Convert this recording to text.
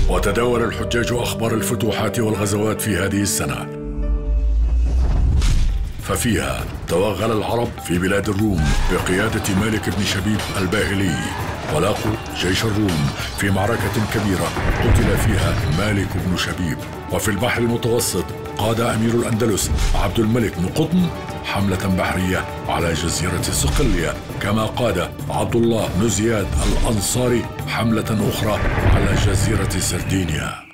وتداول الحجاج أخبار الفتوحات والغزوات في هذه السنة، ففيها توغل العرب في بلاد الروم بقيادة مالك بن شبيب الباهلي، ولاقوا جيش الروم في معركة كبيرة قتل فيها مالك بن شبيب. وفي البحر المتوسط قاد أمير الأندلس عبد الملك بن قطن حملة بحرية على جزيرة صقلية، كما قاد عبد الله بن زياد الأنصاري حملة أخرى على جزيرة سردينيا.